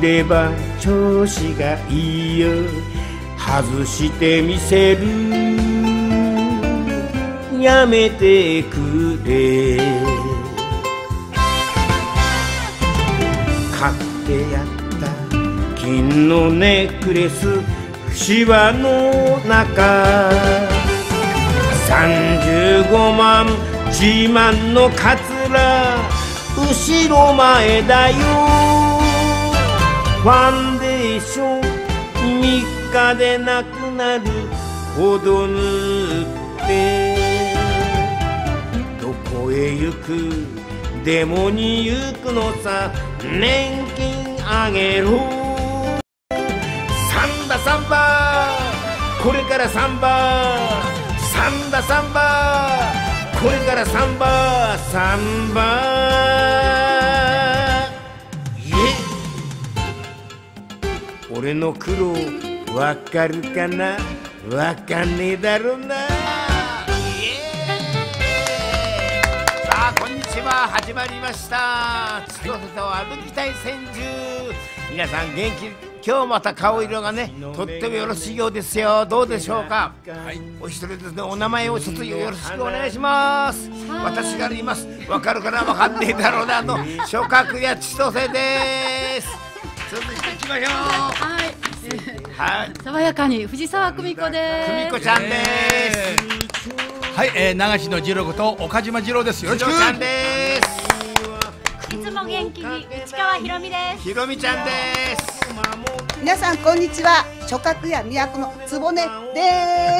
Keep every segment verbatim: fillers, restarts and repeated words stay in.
れば調子がいいよ外してみせるやめてくれ買ってやった金のネックレスシワの中さんじゅうごまん自慢のカツラ後ろ前だよファンデーションみっかでなくなるほど塗ってどこへ行くデモに行くのさ年金あげろサンバサンバこれからサンバサンバサンバこれからサンバサンバイエ俺の苦労わかるかなわかんねえだろなさあこんにちは始まりました千歳と歩きたい千住皆さん元気今日また顔色がねとってもよろしいようですよどうでしょうかはいお一人ですねお名前を一つよろしくお願いします私がいますわかるかなわかんねえだろうなあの諸角や千歳です続いていきましょうはいはい、爽やかに藤沢久美子です。 久美子ちゃんです。 はい、えー、長篠次郎こと岡島次郎です。よろしく。 ちゃんです。 いつも元気に市川ひろみです。 ひろみちゃんです。 皆さんこんにちは。諸角屋都のつぼねです。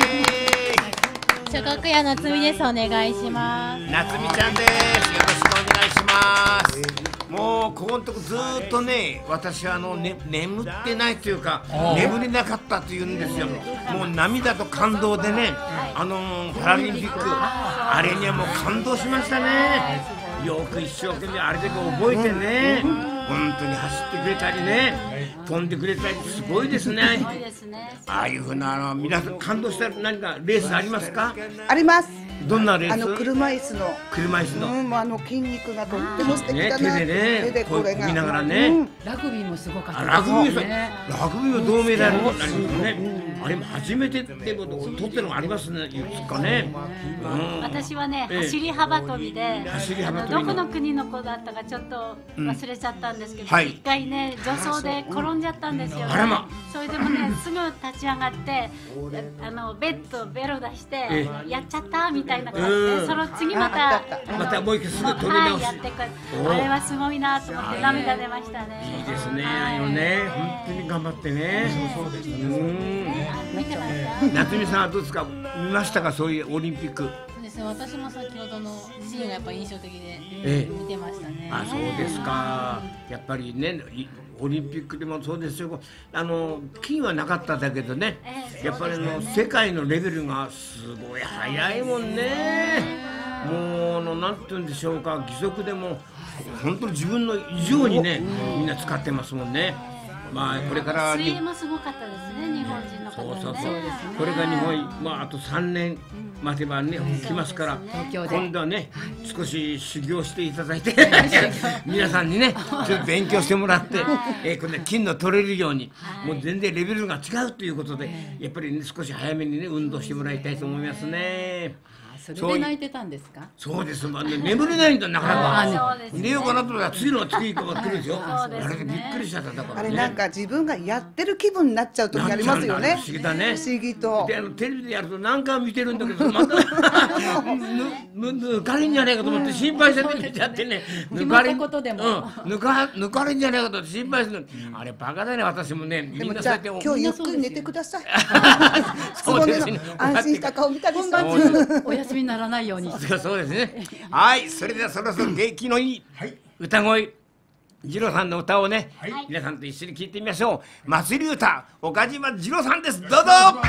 諸角屋夏美です。お願いします。 夏美ちゃんです。よろしくお願いします。もうここのとこずーっとね私はあの、ね、眠ってないというか眠れなかったというんですよもう涙と感動でねあのー、パラリンピックあれにはもう感動しましたねよく一生懸命あれだけ覚えてね本当に走ってくれたりね飛んでくれたりすごいですねああいうふうなあの皆さん感動した何かレースありますかありますどんなレース？ あの車椅子の車椅子の、 うん、あの筋肉がとっても素敵だな、 ね、手でね、 手でこれが見ながらね、うん、 ラグビーもすごかった。 ラグビー、ね、ラグビーも銅メダルになりますね。あれも初めてってこと取ってるのがありますね。いつかね。 うん、私はね、走り幅跳びで、 走り幅跳びどこの国の子だったかちょっと忘れちゃったんですけど、一、 うんはい、 回ね助走で転んじゃったんですよね。 あらま。 それでもねすぐ立ち上がってあのベッドベロ出してやっちゃったみたいな感じで、その次またまたもう一回すぐ取り直し、 はい、やってくる。あれはすごいなと思って涙出ましたね。 いいですね。あのね本当に頑張ってね。そうそうですね。 見てました。 夏美さんはどうですか見ましたかそういうオリンピック。 そうですね私も先ほどのシーンがやっぱ印象的で見てましたね。 あそうですか。やっぱりね。オリンピックでもそうですよあの金はなかっただけどね、やっぱりの世界のレベルがすごい速いもんねもうあのなんて言うんでしょうか義足でも本当に自分の以上にねみんな使ってますもんねまあこれから水泳もすごかったですね日本人の方ねそうそうそうこれが日本まああとさんねん待てばね来ますから今度はね少し修行していただいて皆さんにねちょっと勉強してもらってえこれ金の取れるようにもう全然レベルが違うということでやっぱりね少し早めにね運動してもらいたいと思いますね。 それで泣いてたんですか？ そうです。まあね眠れないんだなかなか。寝ようかなと思ったら次の次以降が来るでしょ。あれでびっくりしちゃっただからね。あれなんか自分がやってる気分になっちゃう時ありますよね。 不思議だね。 不思議と。 であのテレビでやると何回も見てるんだけどまた抜かれんじゃないかと思って心配して見ちゃってね。 決まったことでも。 抜か抜かれんじゃないかと心配する。あれバカだね私もね。 でもじゃあ今日ゆっくり寝てください。 そうですね。 安心した顔見たりさ。 お休みにならないように。 そうですね。はい、それではそろそろ元気のいい歌声、次郎さんの歌をね、はい、皆さんと一緒に聴いてみましょう。祭り歌、岡島次郎さんです。どうぞ。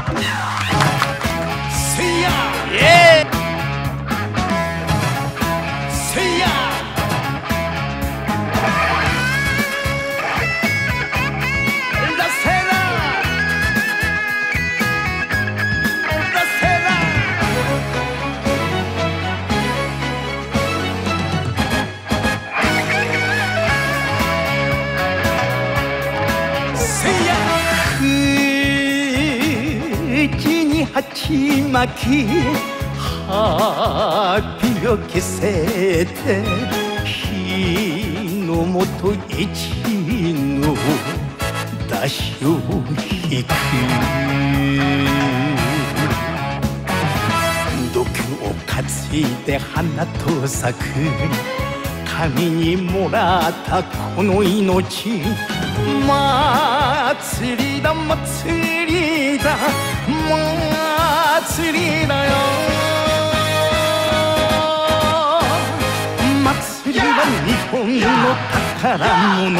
せいや、イエーイ。せいや。 き旅を消せて日の元一の出しを引く毒を担いで花と咲く神にもらったこの命祭りだ祭りだ祭りだよ祭りは日本の宝物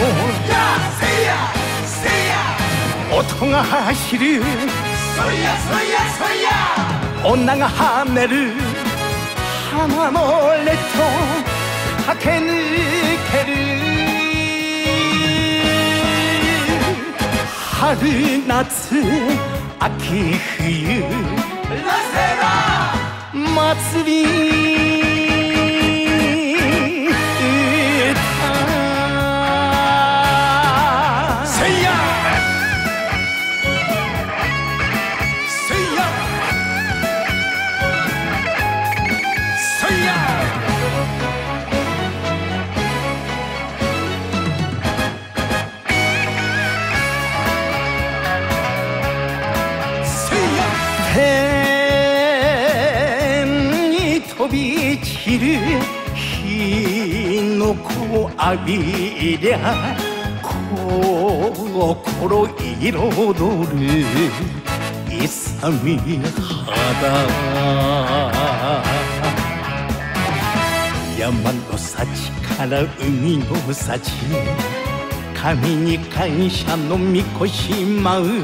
音が走る女が跳ねる花の列と駆け抜ける春夏秋冬祭り散る火の粉を浴びりゃ心彩る勇み肌山の幸から海の幸神に感謝のみこし舞う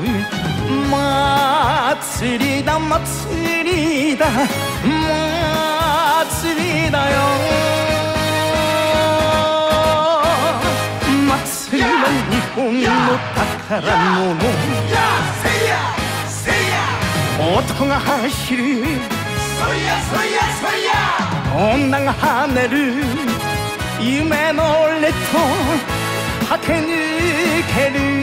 祭りだ祭りだ祭りだよ祭りは日本の宝物音が走る女が跳ねる夢の列と駆け抜ける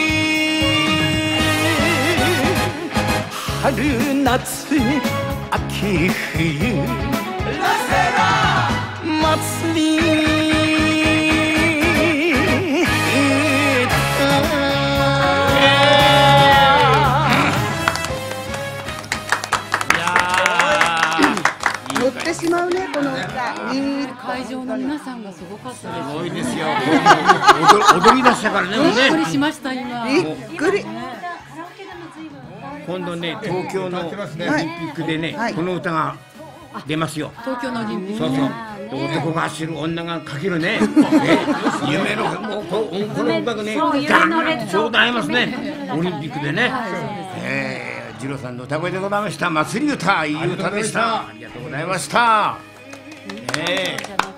春夏秋冬祭り乗ってしまうねこの歌。 会場の皆さんがすごかったです。 すごいですよ。踊踊り出したからね。 びっくりしました今。 びっくり。 今度ね東京のオリンピックでねこの歌が出ますよ。 東京のオリンピック。 そうそう。男が走る女がかけるね。夢のもうこの歌がねガンと歌いますね。オリンピックでね。ええ次郎さんの歌声でございました。祭り歌いい歌でした。ありがとうございました。ええ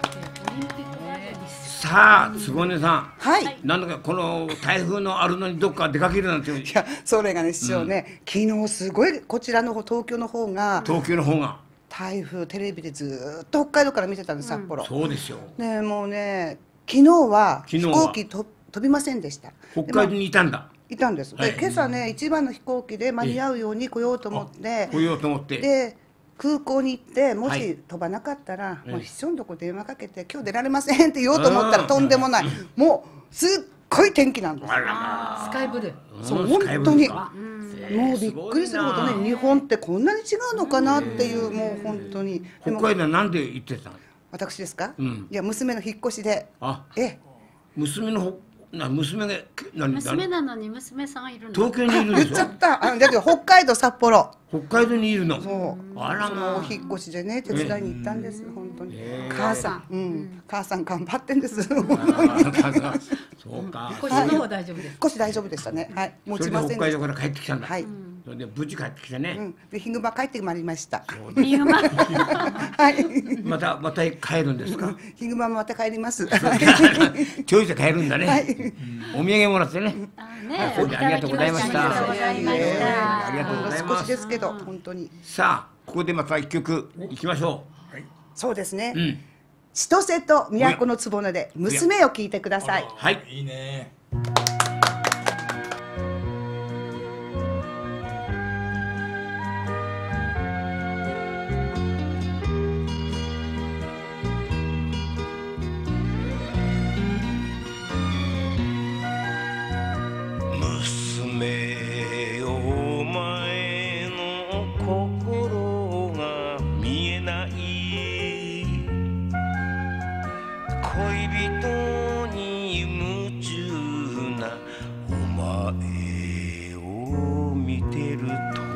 さあ坪根さん。 はい。 なんだかこの台風のあるのにどっか出かけるなんて。 いやそれがね師匠ね、昨日すごいこちらの方東京の方が東京の方が台風テレビでずっと北海道から見てたんです札幌。 そうですよ。 ねもうね昨日は飛行機と飛びませんでした。 北海道にいたんだ。 いたんです。で今朝ね一番の飛行機で間に合うように来ようと思って来ようと思ってで空港に行ってもし飛ばなかったら、もう秘書のとこ電話かけて今日出られませんって言おうと思ったらとんでもない、もうすっごい天気なんです。 スカイブルー。 そう本当にもうびっくりするほどね、日本ってこんなに違うのかなっていうもう本当に。 北海道はなんで行ってたの？ 私ですか？ うん、 いや娘の引っ越しで。 あ、 え娘のな娘が何娘なのに娘さんいるの？ 東京にいるんでしょ？ 言っちゃった。あだけど北海道札幌。 北海道にいるの。 そう。 あらまあ。 その引っ越しでね手伝いに行ったんです本当に。母さん、うん、母さん頑張ってんです。 そうか。 腰の方大丈夫です。 腰大丈夫でしたね。はい。持ちませんでした。 北海道から帰ってきたんだ。 はい。 それで無事帰ってきてね。 でヒグマ帰ってまいりました。 ヒグマ。 はい。 またまた帰るんですか？ ヒグマもまた帰ります。 ちょいで帰るんだね。お土産もらってね。ありがとうございました。ありがとうございます。 少しですけど本当に。 さあここでまた一曲いきましょう。 そうですね。 うん。 千歳と都の局で娘を聞いてください。 はい。 いいね。 ない恋人に夢中なお前を見てると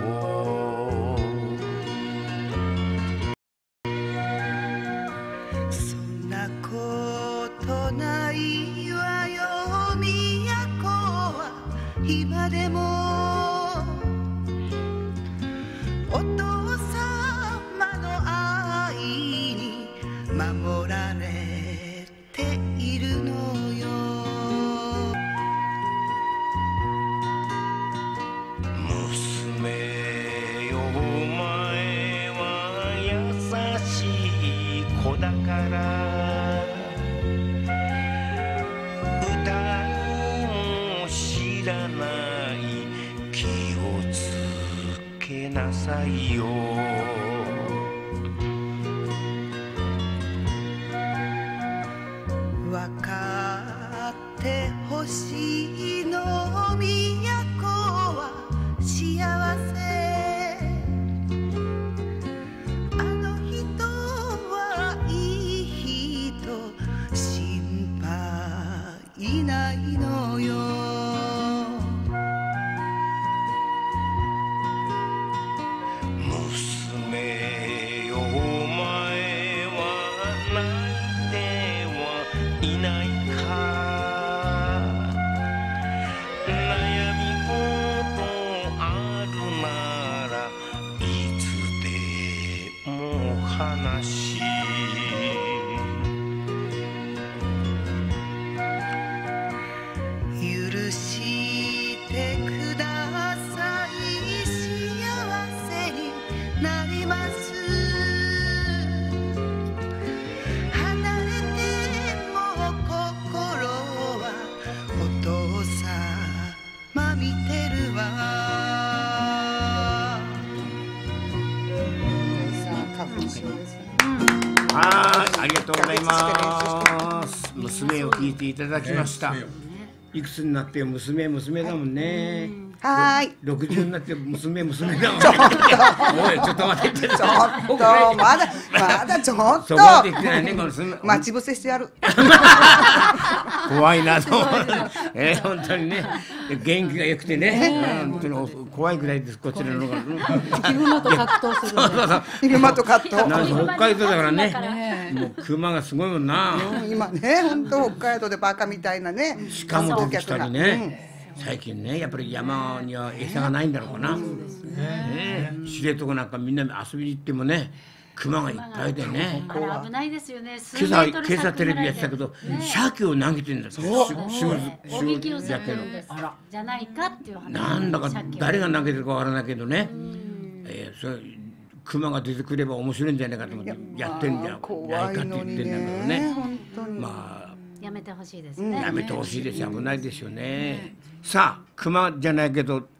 そんなことないわよ都は今でもお父様の愛に守られているのよ娘よお前は優しい子だから歌いも知らない気をつけなさいよわかってほしいの都は幸せあの人はいい人心配ないのよ娘よお前は泣いてはいないか悩み事あるならいつでも話許してください幸せになります離れても心はお父様見てるわ花粉症ですねはい、ありがとうございます。娘を聞いていただきました。いくつになって娘娘だもんね。 はーいろくじゅうになって娘娘だもんね。おいちょっと待ってちょっちょっとまだまだちょっとそこまで言ってないねこの娘。 待ち伏せしてやる怖いなと思う。えー、本当にね元気が良くてね、本当に怖いぐらいですこちらの方が。 昼間と格闘するんで。 昼間とカットなんか北海道だからね、もう熊がすごいもんな。 今ね本当北海道でバカみたいなね鹿も出てきたりね。最近ねやっぱり山には餌がないんだろうかな。ね知床なんかみんな遊びに行ってもね熊がいっぱいでね。 あれ危ないですよね。 今朝今朝テレビやってたけど鮭を投げてんだ。そう。 おびきをするんです。じゃないかっていう話。 なんだか誰が投げてるかわからないけどね。えそれ熊が出てくれば面白いんじゃないかと思ってやってんじゃないかって言ってんだけどね。まあやめてほしいですね。 やめてほしいです。危ないですよね。さあ熊じゃないけど。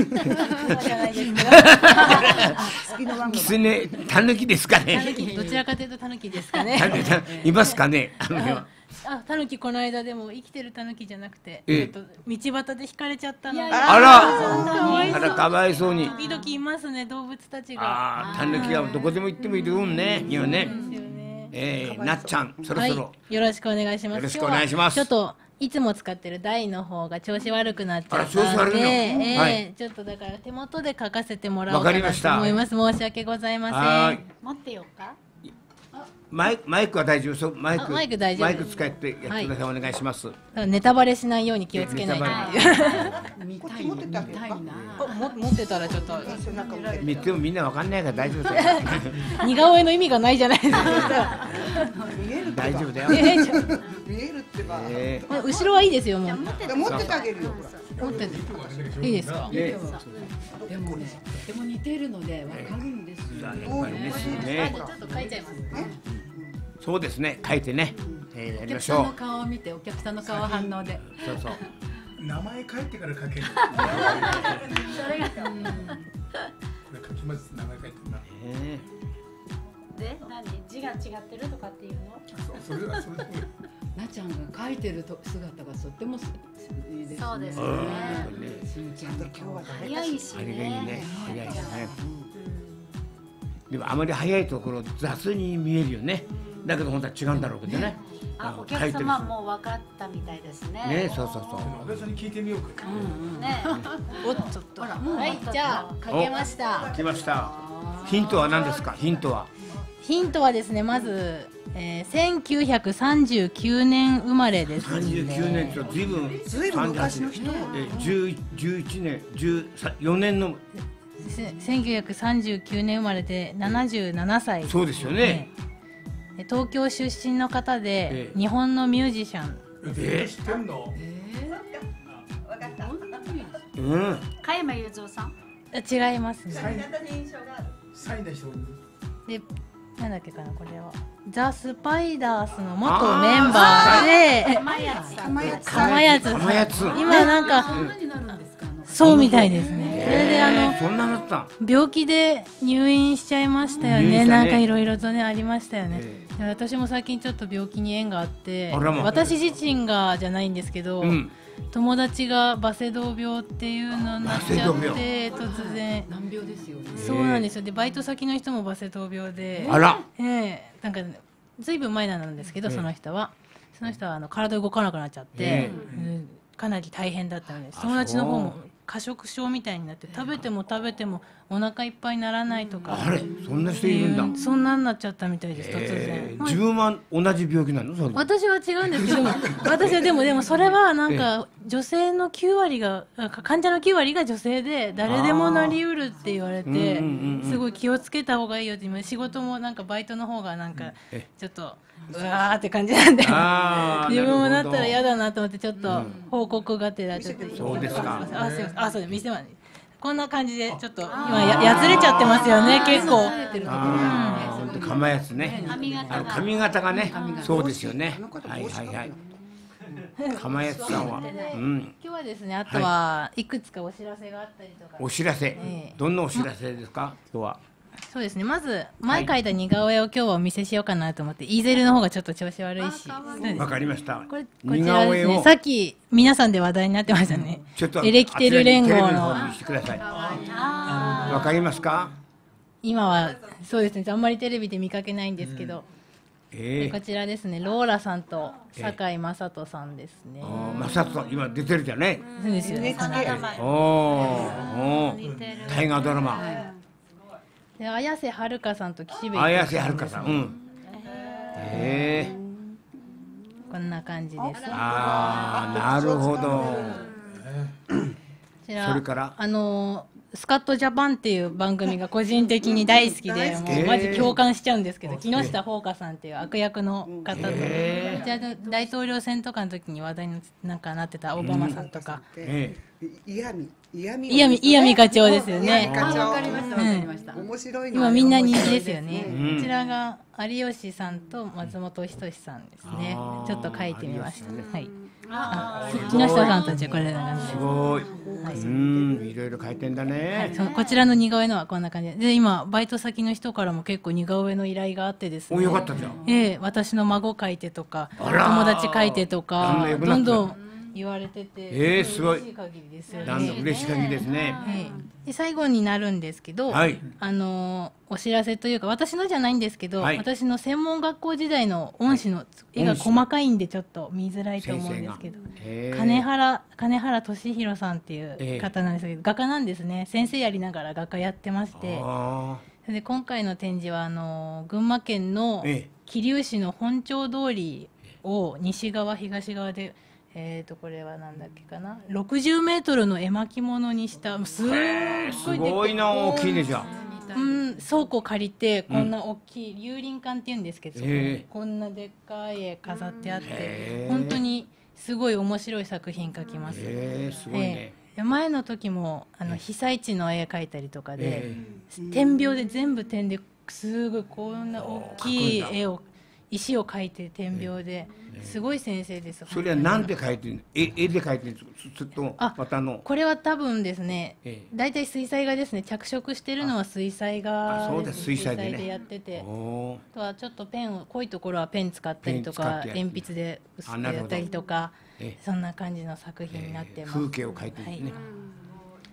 キツネ、タヌキですかね。 どちらかというとタヌキですかね。 いますかね。あのあ、タヌキこの間でも生きてるタヌキじゃなくて、 ええっと道端で引かれちゃったの。 あら、あらかわいそうに。 時々いますね動物たちが。 ああ、タヌキはどこでも行ってもいるもんね。今ね。ええ、なっちゃん、そろそろよろしくお願いします。 よろしくお願いします。 ちょっといつも使ってる台の方が調子悪くなっちゃった調子悪いの、 えー、ちょっとだから手元で書かせてもらおうかなと思います。申し訳ございません。 持ってようか。 マイマイクは大丈夫そう。マイクマイク大丈夫。 マイク使ってやってください、はい、お願いします。 ネタバレしないように気をつけないと。 見たい見たいな。 持ってたらちょっと見てもみんなわかんないから大丈夫だよ。 似顔絵の意味がないじゃないですか。 大丈夫だよ。 見えるってば。 えー、後ろはいいですよもう。 持っててあげるよ。 持ってていいですか。 でもね、でも似てるのでわかるんですよ。 やっぱりね、ね。 ちょっと書いちゃいますね。 そうですね、書いてね。えー、やりましょう。 お客さんの顔を見て、お客さんの顔反応で。 そうそう。 名前書いてから書ける。 それが。これ書きます。名前書いてるな。 で、何字が違ってるとかっていうの？ それはそれで。 なちゃんが書いてると姿がとってもいいですね。 そうですね。 真剣で今日は早いしね。 早いね。早いしね。 でもあまり早いところ雑に見えるよね。だけど本当は違うんだろうけどね。 あ、お客様も分かったみたいですね。 ね、そうそうそう。 安倍さんに聞いてみようか。 ね。 おっちょっと。はい、じゃあかけました。 来ました。ヒントは何ですか。ヒントは。 ヒントはですね、まず、えー、せんきゅうひゃくさんじゅうきゅうねん生まれです、ね。 さんじゅうきゅうねんってずいぶんずいぶん昔の人。 え、十十一年、十四年の。 せんきゅうひゃくさんじゅうきゅうねん生まれでななじゅうななさい。 そうですよね。 えー、東京出身の方で、えー、日本のミュージシャン。 えー、知ってんの？ えー、分かった。 うん。 加山雄三さん？ 違いますね。 サイン型に印象がある。 サインだ人。 で、なんだっけかな、これはザ・スパイダースの元メンバーでかまやつかまやつかまやつ今なんかそうみたいですね。それであのそんなのあった病気で入院しちゃいましたよね。なんかいろいろとねありましたよね。私も最近ちょっと病気に縁があって、私自身がじゃないんですけど、友達がバセドウ病っていうのになっちゃって突然難病ですよね。 そうなんですよ。でバイト先の人もバセドウ病で、 あら、 ええなんかずいぶん前なんですけど、その人はその人はあの体動かなくなっちゃって、うん、かなり大変だったので、友達の方も過食症みたいになって食べても食べてもお腹いっぱいにならないとか、 あれそんな人いるんだ。 そんなになっちゃったみたいです。突然自分は同じ病気なの？ 私は違うんですけど私はでもでもそれはなんか女性のきゅうわりが患者のきゅうわりが女性で誰でもなりうるって言われて、すごい気をつけた方がいいよって。今仕事もなんかバイトの方がなんかちょっとうわーって感じなんで自分もなったら嫌だなと思ってちょっと報告がてらちょっとそうですか。 あ、すいません。あ、そうです。店までこんな感じでちょっと今 や, やつれちゃってますよね。結構本当かまやつね。髪型がね、そうですよね。はいはいはい。かまやつさんは、うん、 今日はですね、あとはいくつかお知らせがあったりとか。 お知らせ、どんなお知らせですか今日は。 そうですね、まず前描いた似顔絵を今日はお見せしようかなと思って、イーゼルの方がちょっと調子悪いし。 わかりました。 これこちらですね、さっき皆さんで話題になってましたね。 ちょっとエレキテル連合の。 わかりますか？ 今はそうですね、あんまりテレビで見かけないんですけど、でこちらですね、ローラさんと堺雅人さんですね。 雅人さん今出てるじゃね。 そうですよね。 おお、大河ドラマ。 で綾瀬はるかさんと岸辺綾瀬はるかさん、うん、ええー、こんな感じです。 ああ、なるほど。 それからあのスカットジャパンっていう番組が個人的に大好きで、もうマジ共感しちゃうんですけど、木下ほうかさんっていう悪役の方で、じゃあ大統領選とかの時に話題になんかなってたオバマさんとか、 嫌味嫌味嫌味課長ですよね。 わかりましたわかりました。 面白い。 今みんな人気ですよね。こちらが有吉さんと松本人志さんですね。ちょっと書いてみました。はい。木下さんたちはこれなんです。 すごい。うん、いろいろ書いてんだね。 こちらの似顔絵のはこんな感じで、今バイト先の人からも結構似顔絵の依頼があってですね。 お、よかったじゃん。 ええ、私の孫描いてとか友達描いてとかどんどん言われてて、 えー、すごい。 嬉しい限りですよね。 なんだ嬉しい限りですね。 で最後になるんですけど、はい、あのお知らせというか私のじゃないんですけど、はい、私の専門学校時代の恩師の絵が細かいんでちょっと見づらいと思うんですけど、金原金原俊弘さんっていう方なんですけど、画家なんですね。先生やりながら画家やってまして、で今回の展示はあの群馬県の桐生市の本町通りを西側東側で、えーとこれはなんだっけかな、ろくじゅうメートルの絵巻物にしたすごいすごいな、大きいでしょ。 うん、倉庫借りてこんな大きい龍林館っていうんですけど、うん、こんなでっかい絵飾ってあって本当にすごい面白い作品描きます。 えー、すごいね。 えー、前の時もあの被災地の絵描いたりとかで、えー、点描で全部点ですごいこんな大きい絵を石を描いて点描で、すごい先生です。 それは何で描いてるの？絵で描いてるんですか？ちょっとまたの。 これは多分ですね、大体水彩画ですね。着色してるのは水彩画。 そうです、水彩でね。 やってて、あとはちょっとペンを濃いところはペン使ったりとか、鉛筆で薄くやったりとか、そんな感じの作品になってます。 風景を描いてるんですね。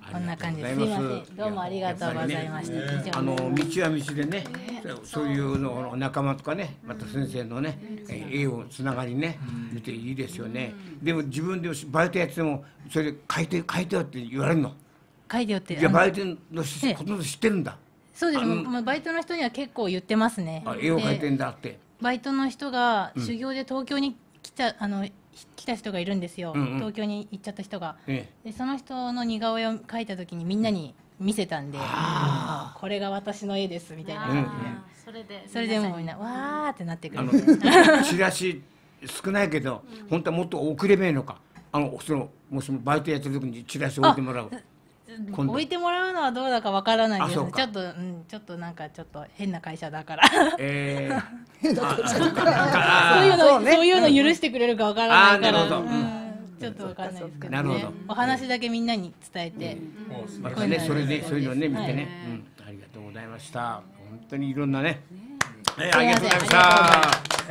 こんな感じです。すいません。どうもありがとうございました。 あの道は道でね、そういうの仲間とかね、また先生のね、絵をつながりね、見ていいですよね。でも自分でバイトやってもそれで書いて書いてよって言われるの。 書いてよって。 じゃあバイトのこと知ってるんだ。 そうです。もうバイトの人には結構言ってますね。 絵を描いてんだって。 バイトの人が修行で東京に来たあの。来た人がいるんですよ、うんうん、東京に行っちゃった人が、ええ、でその人の似顔絵を描いた時にみんなに見せたんで、あこれが私の絵ですみたいな感じで、それでそれでもうみんなわーってなってくる。 チラシ少ないけど、うん、本当はもっと送ればいいのか。あのそのもしもバイトやってる時にチラシ置いてもらう。 置いてもらうのはどうだかわからないです。ちょっと、うん、ちょっとなんかちょっと変な会社だから。ええ。そういうの、そういうの許してくれるかわからないから。ちょっとわからないですけどね。お話だけみんなに伝えて。 またね、それでそういうのね見てね。ありがとうございました。本当にいろんなね。ありがとうございました。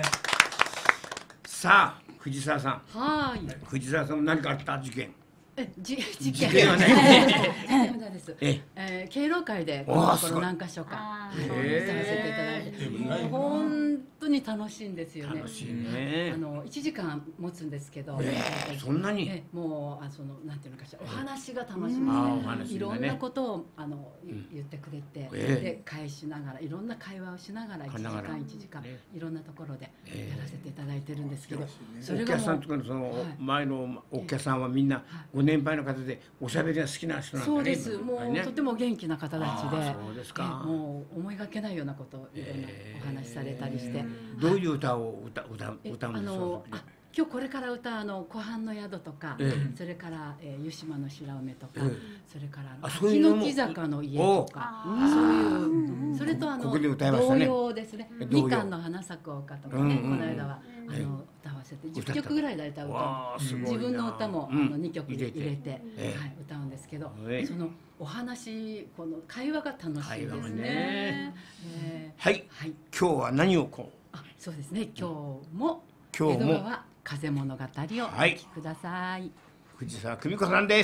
さあ、藤沢さん。はい。藤沢さんも何かあった事件。 え、じ事件はね。そうです。え、え、敬老会でこのところ何箇所か見させていただいて、本当に楽しいんですよね。 楽しいね。 あの一時間持つんですけど、 そんなに？ もうあそのなんていうのかしら、お話が楽しみで、いろんなことをあの言ってくれて、で返しながらいろんな会話をしながら一時間一時間いろんなところでやらせていただいてるんですけど、 それがお客さんとかのその前のお客さんはみんなご年配の方でおしゃべりが好きな人なんだね。 そうです。もうとても元気な方たちで、 そうですか。 もう思いがけないようなことをいろんなお話しされたりして。 どういう歌を歌歌歌うんですか。 今日これから歌あの湖畔の宿とか、それから湯島の白梅とか、それから秋の木坂の家とか、そういうそれとあの童謡ですね。みかんの花咲く丘とかね、この間はあの歌わせてじゅっきょくぐらいだいたい歌う。自分の歌もあのにきょく入れて歌うんですけど、そのお話この会話が楽しいですね。 はい今日は何をこう。 あ、そうですね。今日も江戸川風物語をお聞きください。 藤沢久美子さんです。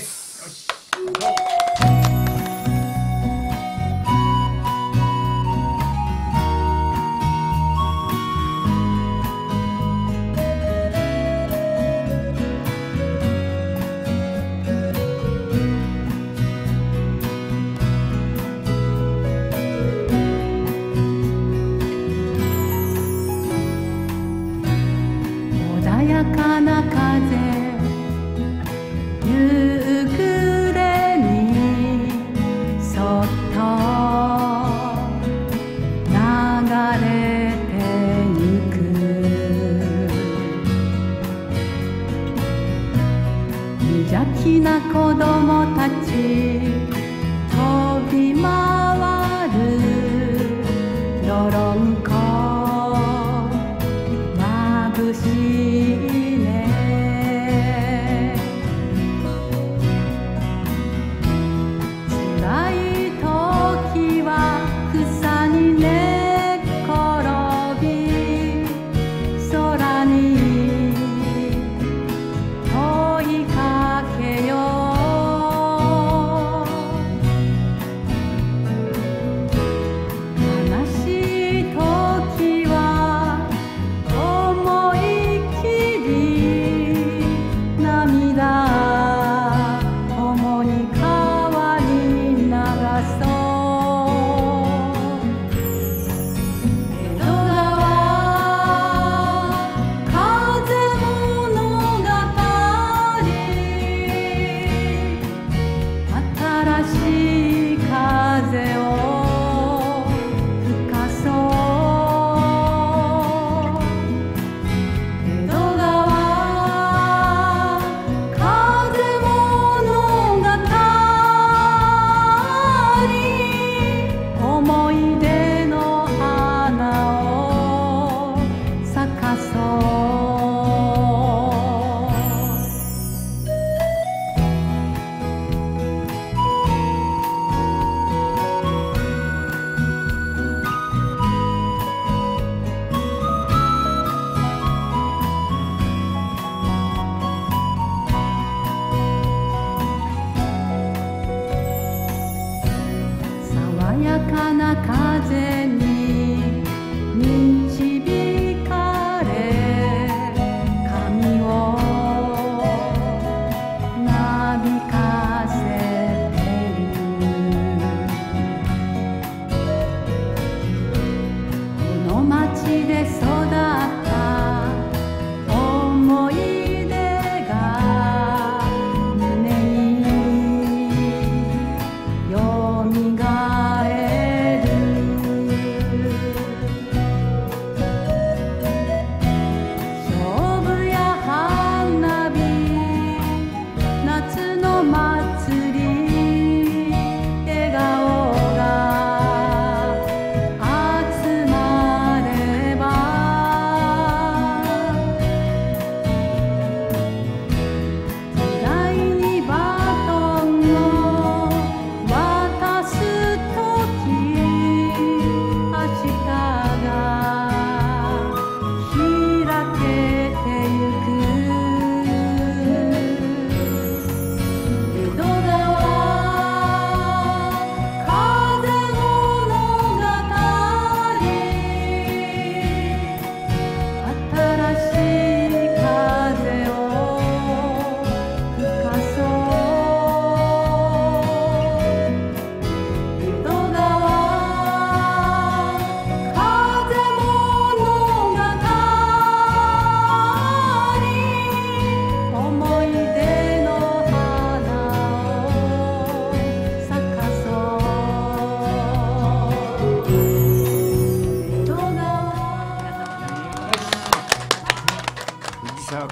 よ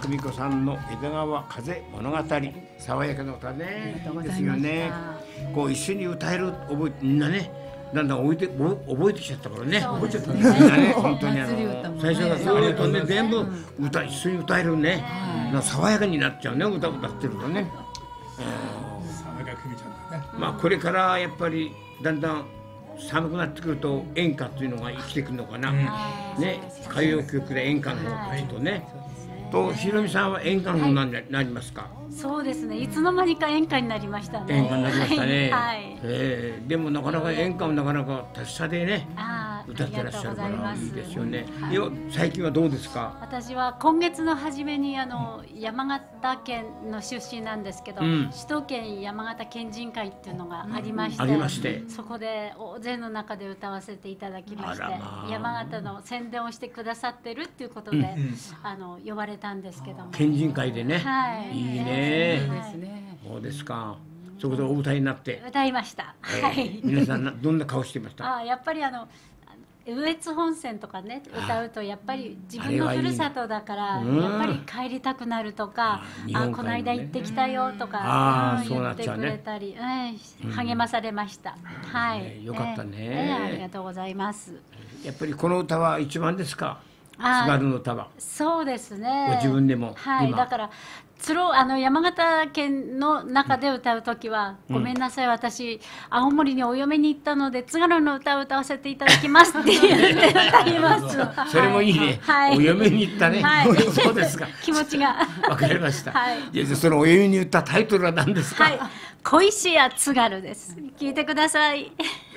久美子さんの江戸川風物語、爽やかな歌ねですよね。こう一緒に歌える覚えみんなね、だんだん覚えて覚えてきちゃったからね。覚えちゃったみんなね、本当にあの最初からずっとね全部歌一緒に歌えるね。爽やかになっちゃうね、歌歌ってるとね。 爽やか久美ちゃんだね。 まあこれからやっぱりだんだん寒くなってくると演歌っていうのが生きてくるのかな、ね、歌謡曲で演歌の方ちょっとね、とひろみさんは演歌の方になりますか？ そうですね、いつの間にか演歌になりましたね。 演歌になりましたね。 はい、 えー、でもなかなか演歌もなかなか達者でね歌ってらっしゃるからいいですよね。はい、最近はどうですか？ 私は今月の初めにあの、うん、山形県の出身なんですけど、うん、首都圏山形県人会っていうのがありまして、うん、ありましてそこで大勢の中で歌わせていただきまして、まあ、山形の宣伝をしてくださってるっていうことで、うん、あの呼ばれたんですけども、 県人会でね、 はい、 いいね。そうですか。そこでお歌いになって歌いました。 えー、はい。皆さんどんな顔してました？ あ、やっぱりあの羽越本線とかね歌うとやっぱり自分のふるさとだからやっぱり帰りたくなるとか、あ、この間行ってきたよとか言ってくれたり、励まされました。はい。 よかったね。 ありがとうございます。 やっぱりこの歌は一番ですか？津軽の歌は。 そうですね。 ご自分でも。 はい。だからつろあの山形県の中で歌うときは、うん、ごめんなさい、私青森にお嫁に行ったので津軽の歌を歌わせていただきますって言って歌います。 それもいいね。はい、お嫁に行ったね。はい、そうですか。 気持ちが。 わかりました。はい。いや、そのお嫁に行ったタイトルは何ですか？はい。 恋しや津軽です。聞いてください。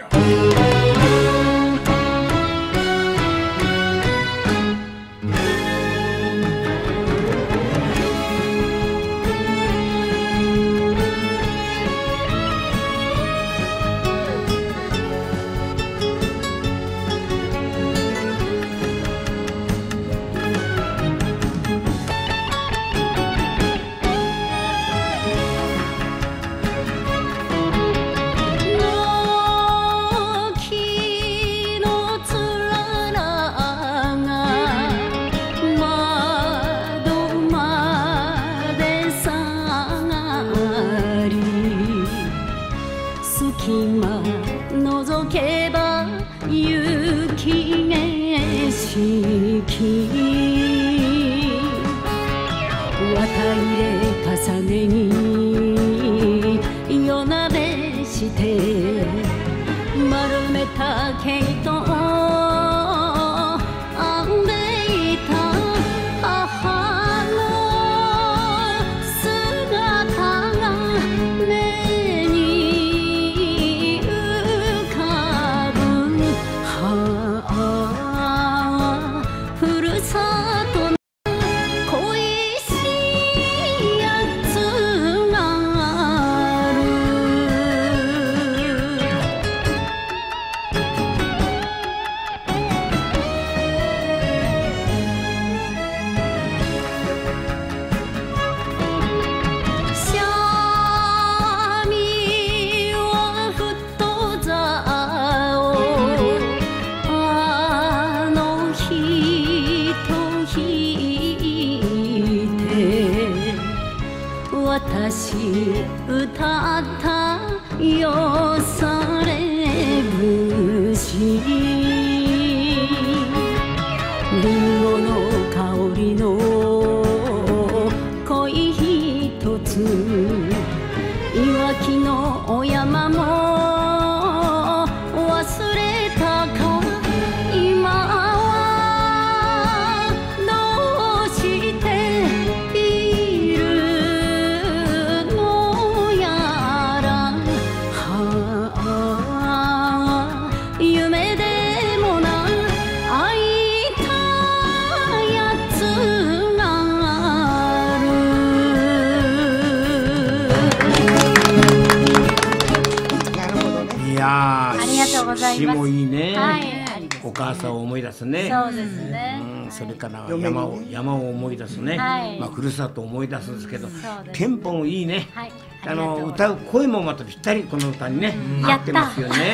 詩もいいね。はい、お母さんを思い出すね。 そうですね。 うん、それから山を山を思い出すね。はい、まあふるさとを思い出すんですけど、テンポもいいね。はい、あの歌う声もまたぴったりこの歌にね合ってますよね。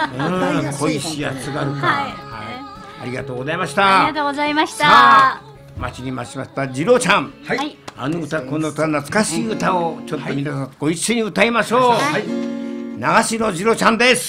うん、恋しや津軽か。はい、ありがとうございました。 ありがとうございました。 待ちに待ちました次郎ちゃん、はい、あの歌この歌懐かしい歌をちょっと皆さんご一緒に歌いましょう。はい、長篠次郎ちゃんです。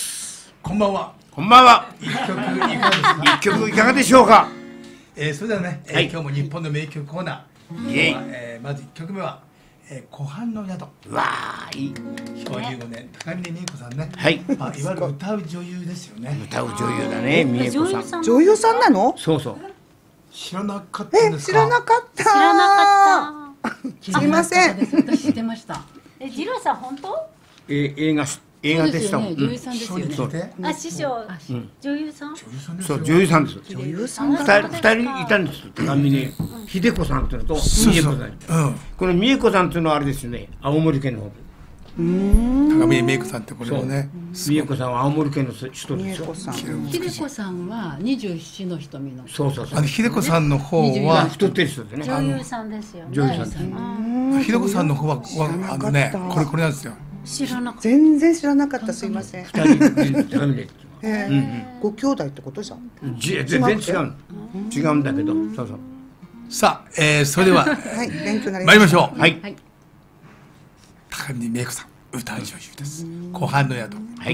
こんばんは。 こんばんは。 一曲いかがですか。 一曲いかがでしょうか。 えー、それではね、えーはい、今日も日本の名曲コーナー。イエイ。えー、まず一曲目は、えー、湖畔の宿。 うわー、いい。 昭和じゅうごねん、高峰美恵子さんね。 はい。 あ、いわゆる歌う女優ですよね。 歌う女優だね、美恵子さん。 女優さんなの？ そうそう。 知らなかったんですか。 知らなかった。 知らなかった。すみません。 私知ってました。 え、次郎さん本当？ え、映画映画でしたもん。 女優さんですよね。 あ、師匠、女優さん。 そう、女優さんです。 女優さん。 二人二人いたんです。高峰秀子さんというのと美恵子さん。この美恵子さんというのはあれですよね。青森県の方。 高峰美恵子さんってこれもね。 美恵子さんは青森県の人ですよ。 秀子さんは二十七の瞳の。 そうそうそう。 あの秀子さんの方は太ってる人でね。 女優さんですよ。 女優さん。 秀子さんの方はあのね、これこれなんですよ。 知らなかった。 全然知らなかった。すいません。 二人高峰。 ご兄弟ってことじゃん。 全然違う。違うんだけど。そうそう。 さあ、えー、それでははい勉強になり参りましょう。 はい。 高峰美恵子さん、歌う女優です。湖畔の宿。 はい。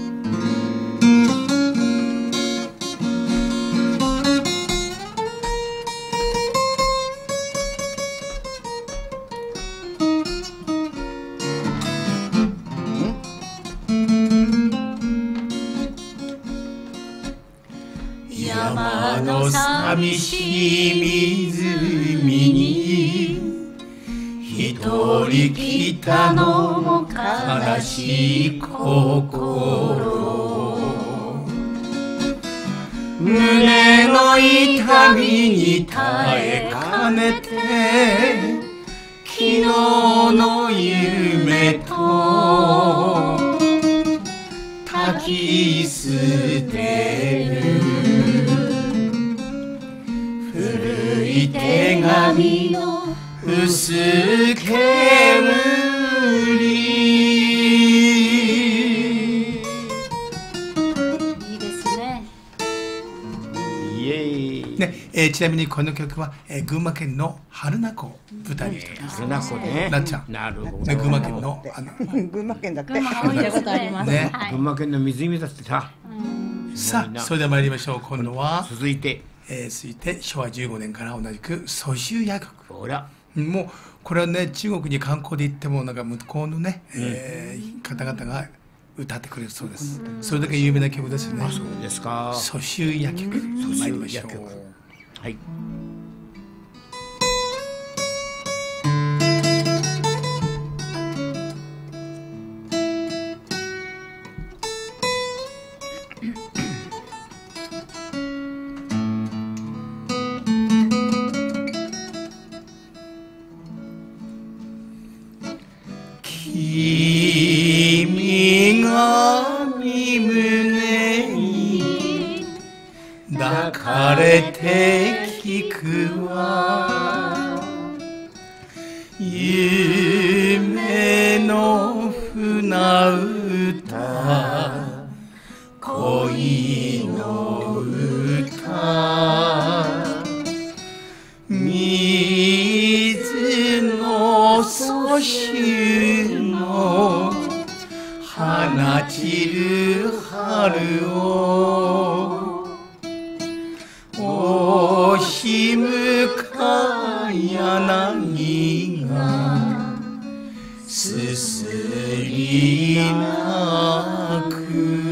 山の寂しい湖に一人来たのも悲しい心、胸の痛みに耐えかねて昨日の夢と焚き捨てる古い手紙の薄煙。 いいですね。 イエーイ。 ね、えー、ちなみにこの曲は、えー、群馬県の榛名湖を舞台にしています。 榛名湖ね。 なっちゃん。 なるほど。 ね、群馬県のあの群馬県だって。 群馬多いことありますね。 群馬県の湖だってさ。 さあ、それでは参りましょう。今度は続いて、 えー、続いて昭和じゅうごねんから同じく蘇州夜曲。 ほら。 もうこれはね、中国に観光で行ってもなんか向こうのね、うん、えー、方々が歌ってくれるそうです。うん、それだけ有名な曲ですね。 あ、そうですか。 蘇州夜曲。参りましょう。 はい。 君が身胸に抱かれて聞くわ、夢の船歌、恋の歌、水の蘇州の放ちる春を、おしむか柳がすすり泣く。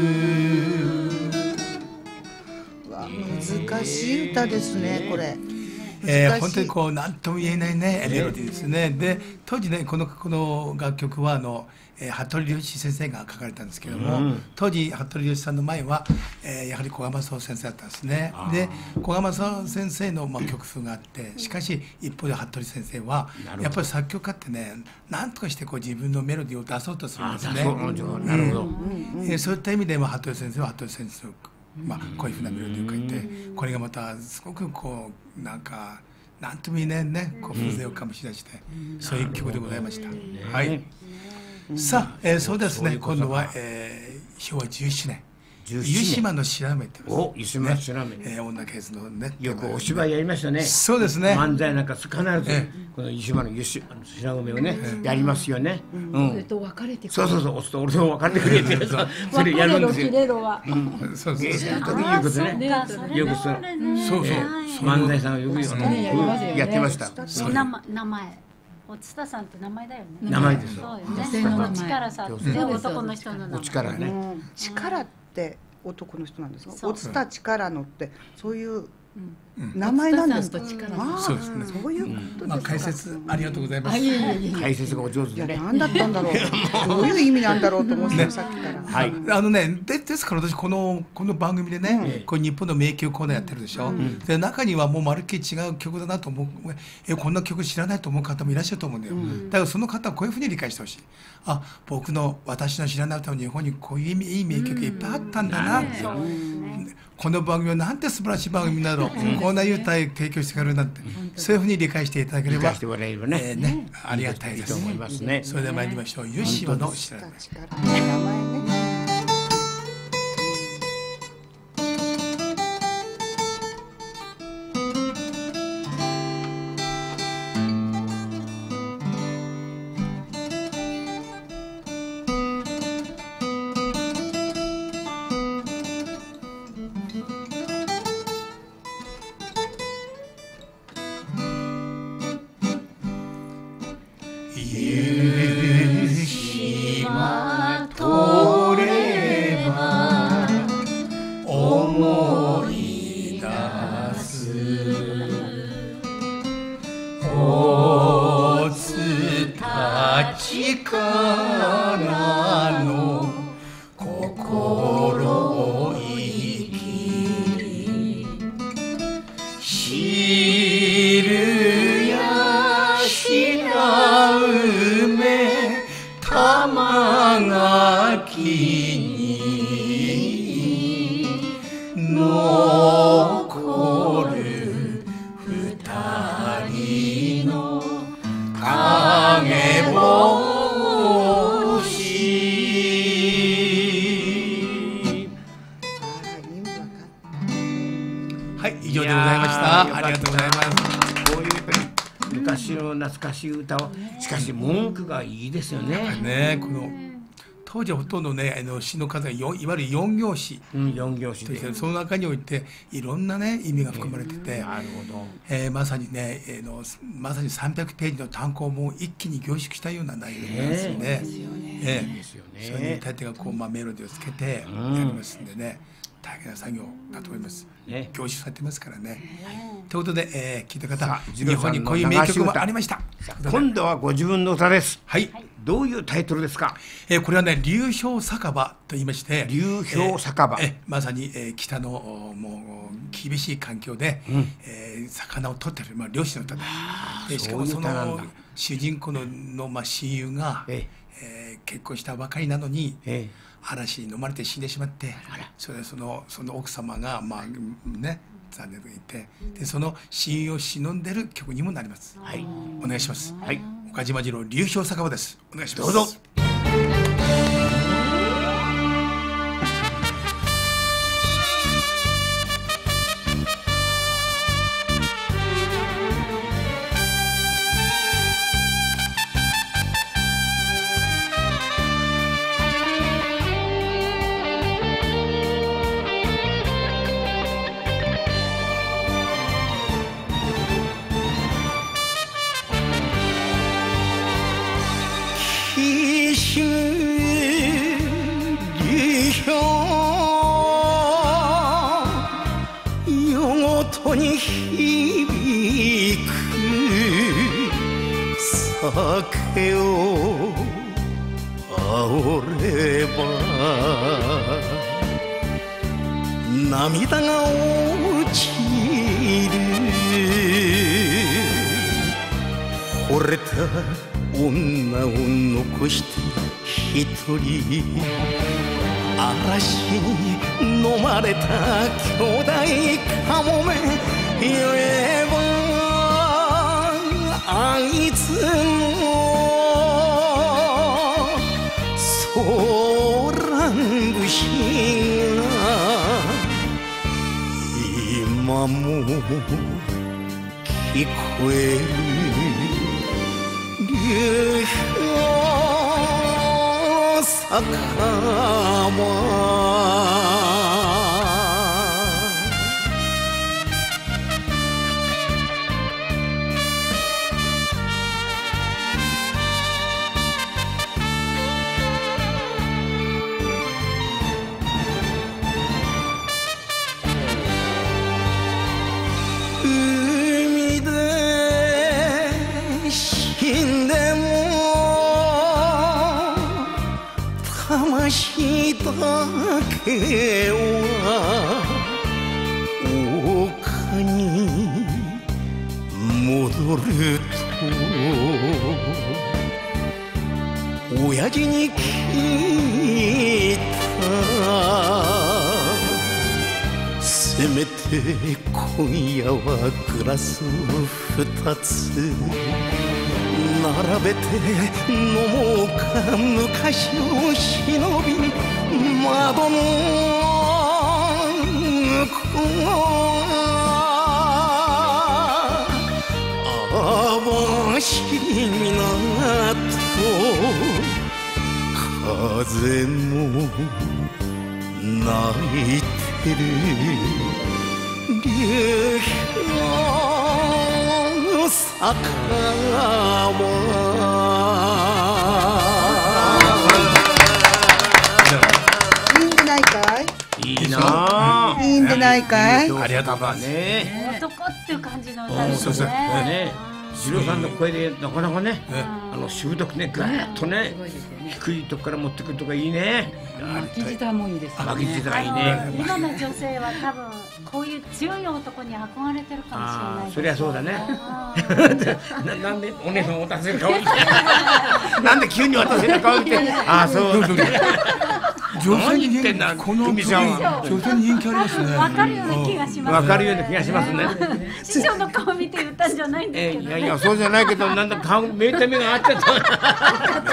わ、難しい歌ですね、これ。 えー、本当にこう何とも言えないねメロディーですね。で当時ねこのこの楽曲はあの、えー、服部良一先生が書かれたんですけども、うん、当時服部良一さんの前は、えー、やはり古賀正夫先生だったんですね。で古賀正夫先生の、まあ、曲風があって、しかし一方で服部先生はやっぱり作曲家ってね何とかしてこう自分のメロディーを出そうとするんですね。 なるほど。 えー、そういった意味で、まあ、服部先生は服部先生のまあ、こういうふうなメロディーを書いて、これがまたすごくこうなんかなんとも言えないねこう風情を醸し出して、そういう曲でございました。はい。さあ、えー、そうですね。今度は、えー、昭和じゅうななねん湯島の白目って。 お、湯島の白目。 え、女ケースのね。 よくお芝居やりましたね。 そうですね。 漫才なんか必ずこの湯島の湯白目をねやりますよね。 俺と別れてくれ。 そうそうそう、俺と別れてくれってそれやるんですよ。 別れろキレろは。 そうそう。 そういうことね。よくそう。 そうそう。 漫才さんがよくやってました。 名前。おつたさんって名前だよね。 名前です。 そうよね。女性の名前。力さって男の人の名前。 お力ね。 力って男の人なんですか。おつた力のってそういう名前なんですか。 そうですね。 そういうことですか。 解説ありがとうございます。 解説がお上手でね。 何だったんだろう。どういう意味なんだろうと思ってさっきから。 はい。あのね、でですから私このこの番組でね、これ日本の名曲コーナーやってるでしょ。で中にはもうまるっきり違う曲だなと思う、えこんな曲知らないと思う方もいらっしゃると思うんだよ。だからその方はこういうふうに理解してほしい。あ、僕の私の知らない歌の日本にこういういい名曲いっぱいあったんだな。この番組はなんて素晴らしい番組だろう、こんな歌を提供してくれるなんて、そういうふうに理解していただければ、えね、ありがたいです。それでは参りましょう。湯島の知らない。 しかし文句がいいですよね。 ね、この当時はほとんどね、あの詩の数がいわゆる四行詩、 うん、四行詩で、その中においていろんなね意味が含まれてて、 なるほど、 えー、まさにね、えー、のまさにさんびゃくページの単行本を一気に凝縮したような内容なんですよね。ええ、それに大抵がこう、まあ、メロディーをつけてやりますんでね、大変な作業だと思います。ね、凝縮されてますからね。ということで、えー、聞いた方、日本にこういう名曲もありました。 今度はご自分の歌です。 はい。 どういうタイトルですか。 えー、これはね、流氷酒場と言いまして、 流氷酒場、 えーえー、まさに、えー、北のもう厳しい環境で、うん、えー、魚を取ってる、まあ、漁師の歌で、でしかもその主人公のの、まあ、親友が、えーえー、結婚したばかりなのに、えー嵐に飲まれて死んでしまって、それでそのその奥様がまあね残念でいて、でその親友を忍んでる曲にもなります。はい、お願いします。はい、岡島次郎流氷酒場です。お願いします。どうぞ。 酒を煽れば涙が落ちる、惚れた女を残して一人嵐に飲まれた兄弟かもめ言えばあいつのソーラン節が聞こえる流氷酒場魂だけは丘に戻ると親父に聞いたせめて今夜はグラス二つ並べて飲もうか昔を忍び窓の向こう網走港風も泣いてる流氷酒場いいんじゃないかいいいないいんじゃないかいありがとうございますね。 男っていう感じの歌ですそうね。 次郎さんの声でなかなかね、あのしぶとくね、ガーッとね、低いとこから持ってくるとかいいね。 巻き舌もいいですね。 巻き舌がいいね。 今の女性は多分こういう強い男に憧れてるかもしれない。 そりゃそうだね。ななんでお姉さん渡せる顔みたいな。なんで急に渡せる顔みたいな。ああそう。 女性に人気この女性に人気ありますね。 わかるような気がします。 わかるような気がしますね。 師匠の顔見て言ったんじゃないんですけど。 いやいやそうじゃないけどなんだ顔目と目が合っちゃった。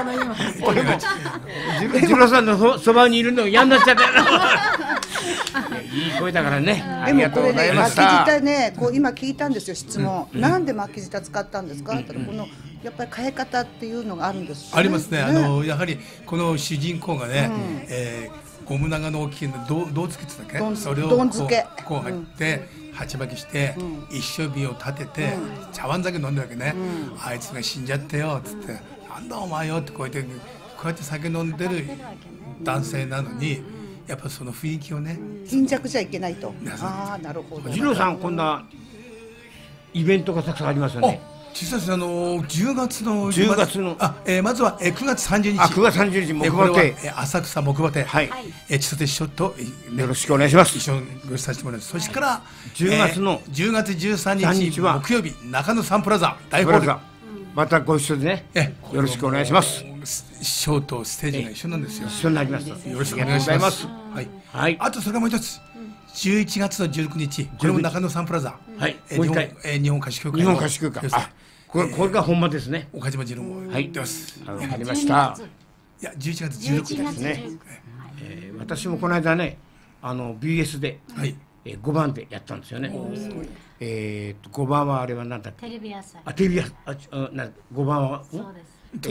俺も次郎さんのそばにいるの嫌になっちゃったよ。いい声だからね。ありがとうございました。 巻き舌ね、こう今聞いたんですよ質問。なんで巻き舌使ったんですか？このやっぱり変え方っていうのがあるんです。 ありますね。あのやはりこの主人公がね、えー、ゴム長の大きいのどどうつけてたっけ？それをこうこう入って鉢巻きして一升瓶を立てて茶碗酒飲んでるわけね。あいつが死んじゃってよっつって、なんだお前よってこうやってこうやって酒飲んでる男性なのに。やっぱその雰囲気をね貧弱じゃいけないと。ああなるほど。 次郎さんこんなイベントがたくさんありますよね。 実はあのじゅうがつのじゅうがつのあ、えー、まずは、えー、くがつさんじゅうにちあくがつさんじゅうにち木馬亭、 えー、浅草木馬亭はいえー、千歳師匠と、 ね、よろしくお願いします。 一緒にご一緒させてもらいます。そしてからじゅうがつの、 えー、じゅうがつじゅうさんにち木曜日中野サンプラザ大ホールまたご一緒でね、えよろしくお願いします。 師匠とステージが一緒なんですよ。 一緒になります。 よろしくお願いします。はい。はい。あとそれからもう一つ、じゅういちがつのじゅうくにち、これも中野サンプラザ。 はい。 もう一回、え日本歌手協会。 日本歌手協会。あ、これこれが本場ですね。 岡島次郎も入ってます。 わかりました。 いや、じゅういちがつじゅうろくにちですね。 え私もこの間ね、あの ビーエス でごばんでやったんですよね。えっとごばんはあれは何だっけ？ テレビ朝日。 あ、テレビ朝日。あ、なごばんは？ そうです。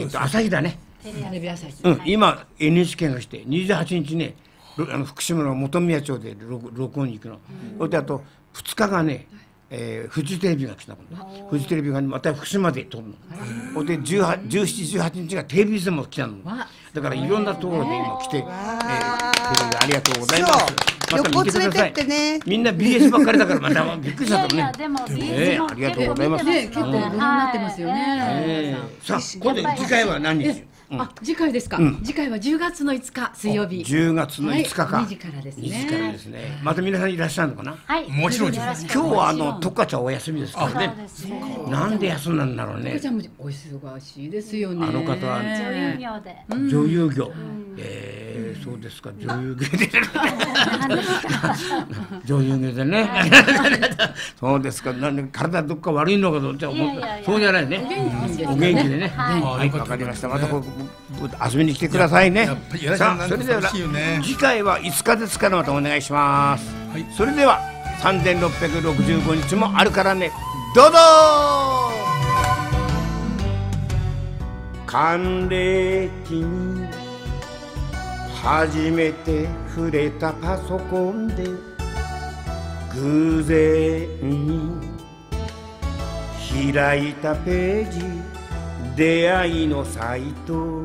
えっと朝日だね。 テレビ朝日。 うん、今 エヌエイチケー がしてにじゅうはちにちね、あの福島の本宮町で録音に行くの。それであとふつかがね、えー、フジテレビが来たの。フジテレビがまた福島で撮るの。それでじゅうしち、じゅうはちにちがテレビでも来たの。だからいろんなところで今来て、えー、ありがとうございます。 旅行連れてってね。 みんな ビーエス ばっかりだからまたびっくりしたもんね。 いやいやでも ビーエス もありがとうございます。 結構ご覧になってますよね。 さあ今度次回は何日？ あ、次回ですか。次回はじゅうがつのいつか水曜日。 じゅうがつのいつかか。 にじからですね。 にじからですね。また皆さんいらっしゃるのかな。 はい。 もちろん。 今日はあの特化ちゃんお休みですからね。なんで休んだんだろうね。 特化ちゃんもお忙しいですよね。 あの方は女優業で。 女優業。ええ、そうですか。女優業で。女優業でね。そうですか。なんで体どっか悪いのかとじゃ思った。そうじゃないね。お元気でね。はい、わかりました。またこ遊びに来てくださいね。さあ、それでは次回はいつかですからまたお願いします。それではさんぜんろっぴゃくろくじゅうごにちもあるからね。どうぞ。還暦に初めて触れたパソコンで偶然に開いたページ、出会いのサイト。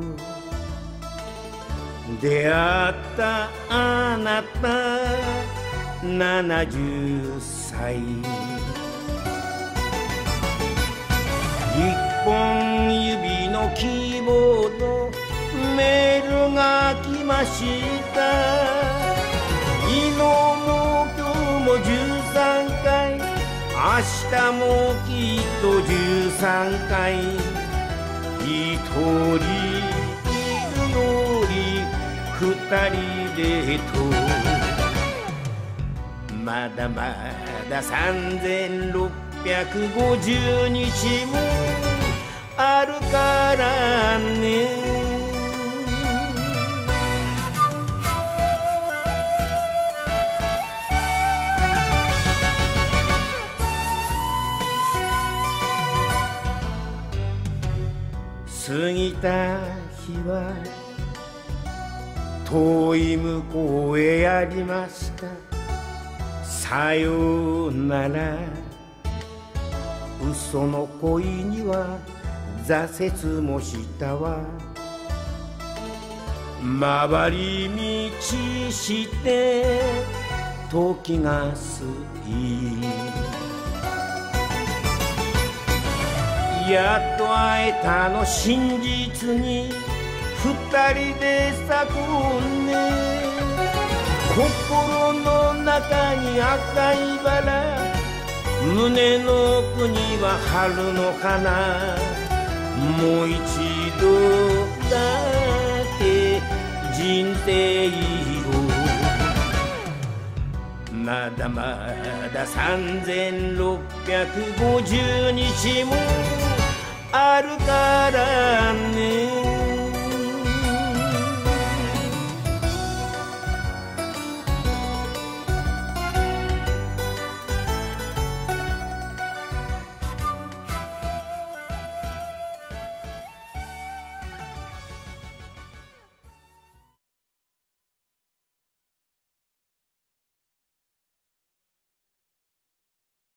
出会ったあなたななじゅっさい、一本指のキーボード、メールが来ました。昨日も今日もじゅうさんかい、明日もきっとじゅうさんかい。一人いるより二人でと、まだまださんぜんろっぴゃくごじゅうにちもあるからね。過ぎた日は遠い向こうへやりました。さようなら。嘘の恋には挫折もしたわ。回り道して時が過ぎ、やっと会えたの真実に二人で咲くね。心の中に赤いバラ、胸の奥には春の花。もう一度だけ人生を、まだまださんぜんろっぴゃくごじゅうにちもあるからね。